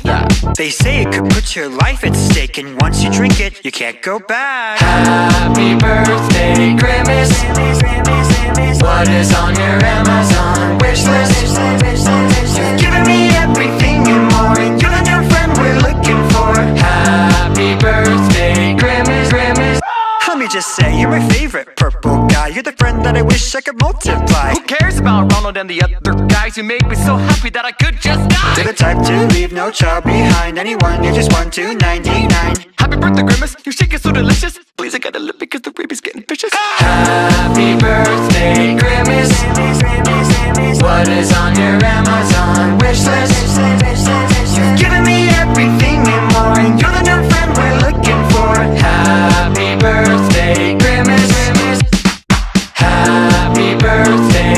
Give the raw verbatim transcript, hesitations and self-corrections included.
that? They say it could put your life at stake, and once you drink it, you can't go back. Happy birthday, Grimace. What is on your Amazon wish list? You've given me everything and more, and you're the new friend we're looking for. Happy birthday, Grimace, Grimace. Let me just say, you're my favorite purple guy. You're the friend that I wish I could multiply. Who cares about Ronald and the other guys? You make me so happy that I could just die. You're the type to leave no child behind. Anyone, you're just one to ninety-nine. Happy birthday, Grimace, your shake is so delicious. Please, I gotta live because the baby's getting vicious. Happy birthday, Grimace. What is